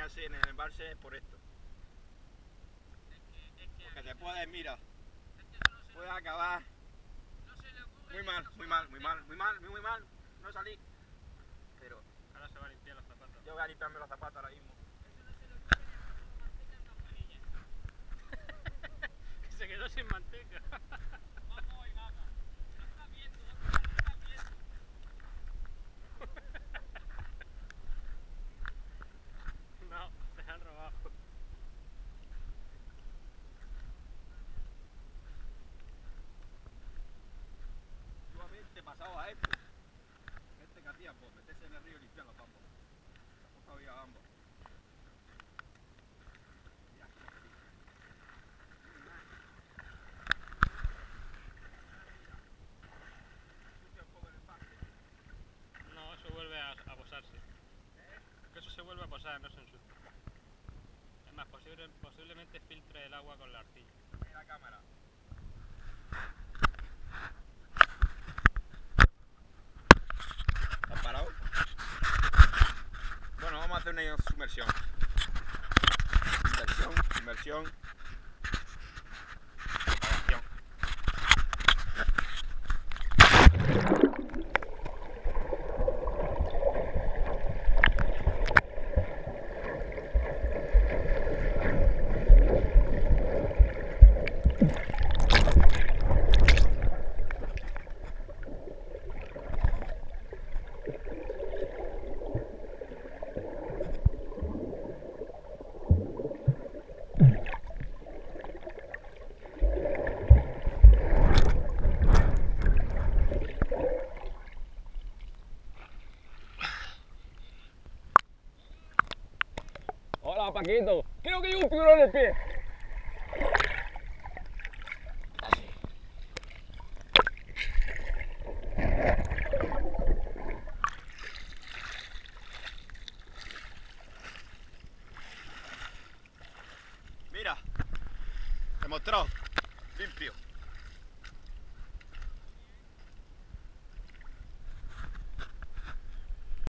así en el embalse por esto. Porque te puedes, mira, puedes acabar muy mal, no salí. Pero Ahora se va a limpiar los zapatos. yo voy a limpiarme los zapatos ahora mismo. Se quedó sin manteca. Vamos y vamos. Lo estás viendo, lo estás viendo. No, se han robado. Antiguamente pasaba esto. Que hacían, pues meterse en el río y limpiar los bambos. Tampoco había bambos. Mira, No, eso vuelve a posarse. Que eso se vuelve a posar, no se ensucia. Es más, posiblemente filtre el agua con la arcilla. la cámara. ¿Has parado? Bueno, vamos a hacer una sumersión. Inmersión. Propagación. Hola, Paquito. Creo que hay un tiburón en el pie. Mira, demostrado, limpio.